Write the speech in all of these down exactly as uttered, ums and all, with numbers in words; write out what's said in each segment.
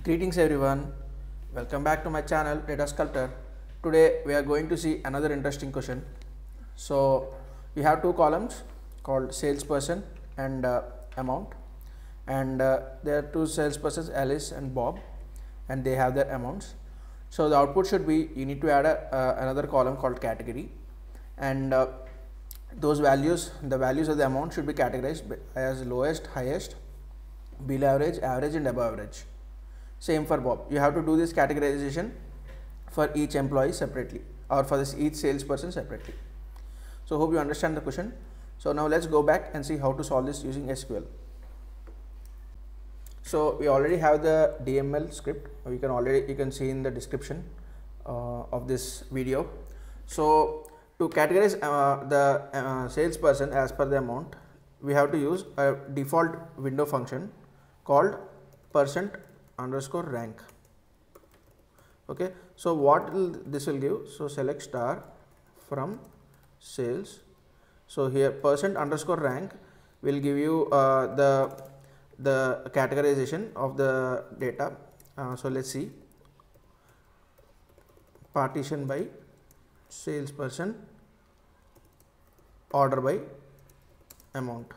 Greetings everyone, welcome back to my channel Data Sculptor. Today we are going to see another interesting question. So we have two columns called salesperson and uh, amount, and uh, there are two salespersons, Alice and Bob, and they have their amounts. So the output should be, you need to add a, uh, another column called category, and uh, those values, the values of the amount should be categorized as lowest, highest, below average, average and above average. Same for Bob. You have to do this categorization for each employee separately, or for this each salesperson separately. So hope you understand the question. So now let's go back and see how to solve this using S Q L. So we already have the D M L script. We can already you can see in the description uh, of this video. So to categorize uh, the uh, salesperson as per the amount, we have to use a default window function called percent underscore rank. Okay, so what will this will give? So select star from sales. So here percent underscore rank will give you uh, the the categorization of the data. Uh, so let's see, partition by salesperson, order by amount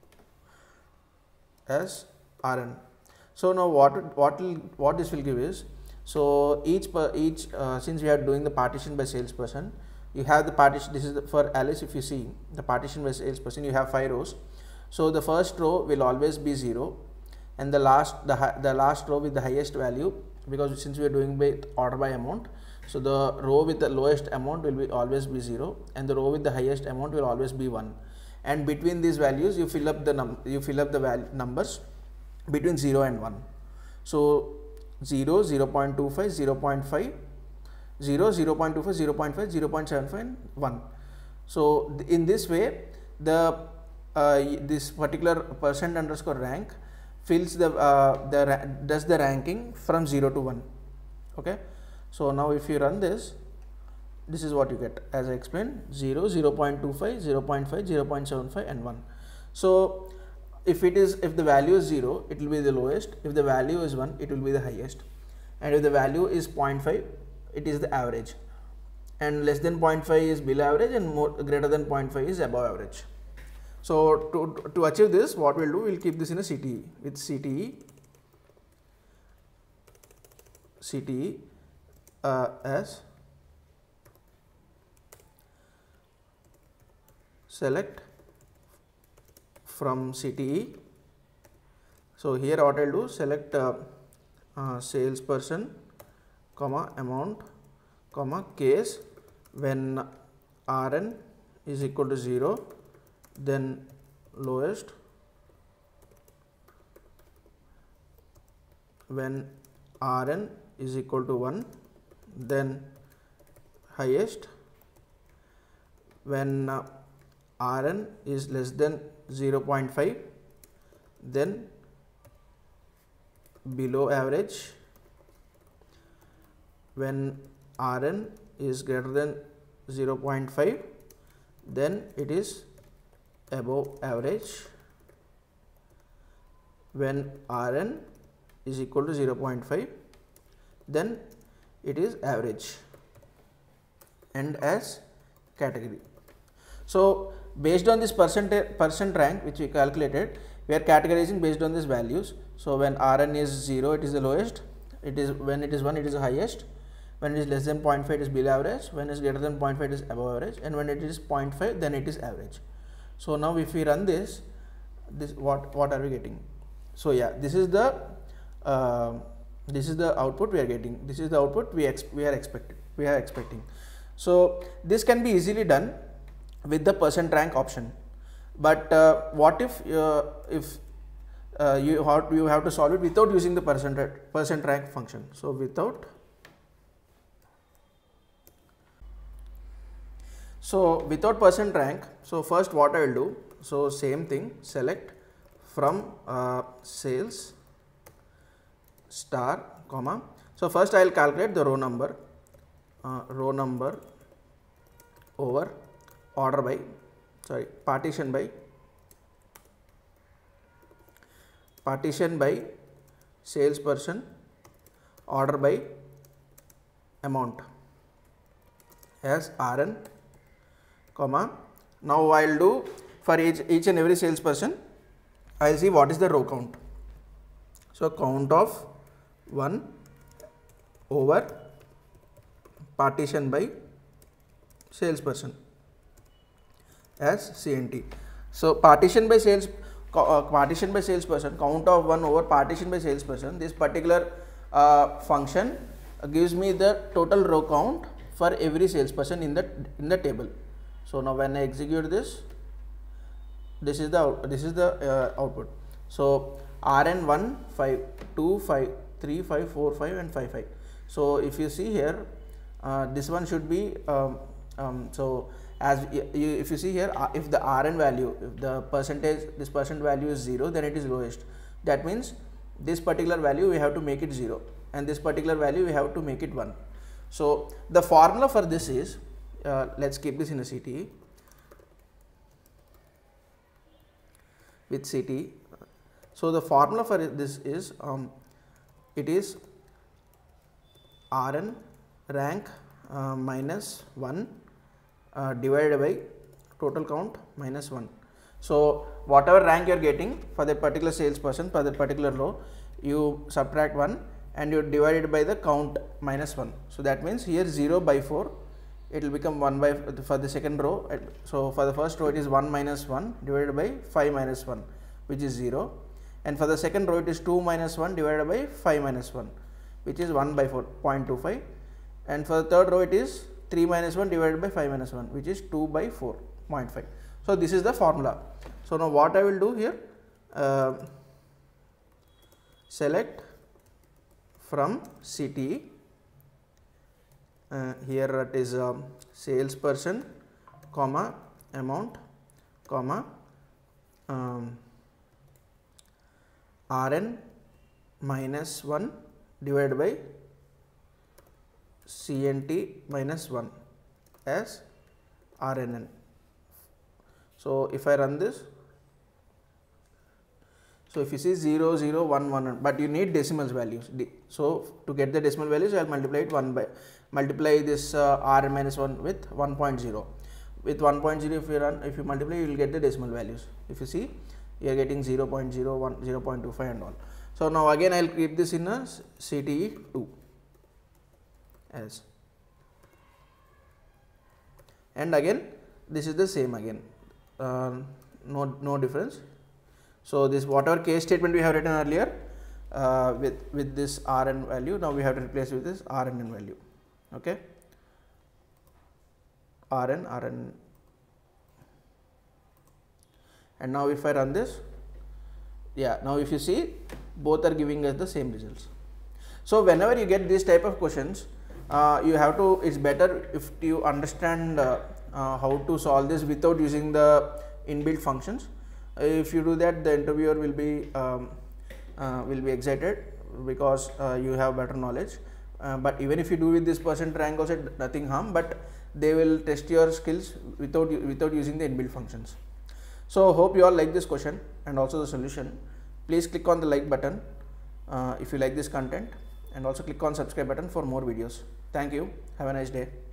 as R N. So now what what will what this will give is, so each per each uh, since we are doing the partition by salesperson, you have the partition. This is the, for Alice. If you see the partition by salesperson, you have five rows. So the first row will always be zero, and the last the the last row with the highest value, because since we are doing by order by amount, so the row with the lowest amount will be always be zero, and the row with the highest amount will always be one. And between these values, you fill up the num you fill up the val numbers between zero and one. So zero, zero point two five, zero point five, zero, zero point two five, zero point five, zero point seven five and one. So in this way, the uh, this particular percent underscore rank fills the uh, the does the ranking from zero to one. Okay, so now if you run this, this is what you get. As I explained, zero, zero point two five, zero point five, zero point seven five and one. So if it is if the value is zero, it will be the lowest. If the value is one, it will be the highest. And if the value is zero point five, it is the average. And less than zero point five is below average, and more greater than zero point five is above average. So to, to achieve this, what we'll do, we'll keep this in a C T E with C T E C T E uh, as select from C T E. So here what I'll do, select uh, uh, salesperson, comma amount, comma case when R N is equal to zero, then lowest, when R N is equal to one, then highest, when uh, R N is less than zero point five, then below average, when R N is greater than zero point five, then it is above average, when R N is equal to zero point five, then it is average, and as category. So based on this percent percent rank which we calculated, we are categorizing based on these values. So when R N is zero, it is the lowest. It is when it is one, it is the highest. When it is less than zero point five, it is below average. When it is greater than zero point five, it is above average. And when it is zero point five, then it is average. So now if we run this, this what what are we getting? So yeah, this is the uh, this is the output we are getting. This is the output we ex we are expecting. We are expecting. So this can be easily done with the percent rank option. But uh, what if uh, if uh, you have you have to solve it without using the percent percent rank function? So without so without percent rank. So first what I will do, so same thing, select from uh, sales star, comma. So first I will calculate the row number, uh, row number over order by sorry partition by partition by salesperson order by amount as R N, comma. Now I will do for each, each and every salesperson, I will see what is the row count. So count of one over partition by salesperson as C N T. So partition by sales uh, partition by salesperson, count of one over partition by salesperson, this particular uh, function gives me the total row count for every salesperson in the in the table. So now when I execute this, this is the this is the uh, output. So R N one, five, two, five, three, five, four, five and five, five. So if you see here, uh, this one should be um, um, so as you, if you see here, uh, if the R N value, if the percentage, this percent value is zero, then it is lowest. That means this particular value we have to make it zero, and this particular value we have to make it one. So the formula for this is, uh, let's keep this in a C T E with C T E. So the formula for this is, um, it is R N rank uh, minus one uh, divided by total count minus one. So whatever rank you are getting for that particular salesperson, for that particular row, you subtract one and you divide it by the count minus one. So that means here zero by four, it will become one by for the second row. So for the first row it is one minus one divided by five minus one, which is zero, and for the second row it is two minus one divided by five minus one, which is one by four, zero point two five, and for the third row it is three minus one divided by five minus one, which is two by four, zero point five. So this is the formula. So now what I will do here, uh, select from C T E, uh, here it is um, salesperson, comma amount, comma um, R N minus one divided by C N T minus one as R N N. So if I run this, so if you see zero, zero, one, one, but you need decimals values. So to get the decimal values, I will multiply it one by multiply this uh, R N minus one with one point zero. With one point zero, if you run, if you multiply, you will get the decimal values. If you see, you are getting zero point zero one, zero point two five and all. So now again I will keep this in a C T E two as, and again this is the same again, uh, no no difference. So this whatever case statement we have written earlier uh, with with this R N value, now we have to replace with this R N N value. Okay, R N R N, and now if I run this, yeah, now if you see, both are giving us the same results. So whenever you get this type of questions, uh, you have to, it's better if you understand uh, uh, how to solve this without using the inbuilt functions. If you do that, the interviewer will be um, uh, will be excited because uh, you have better knowledge. Uh, but even if you do with this percent rank also, nothing harm, but they will test your skills without without using the inbuilt functions. So hope you all like this question and also the solution. Please click on the like button uh, if you like this content, and also click on subscribe button for more videos. Thank you. Have a nice day.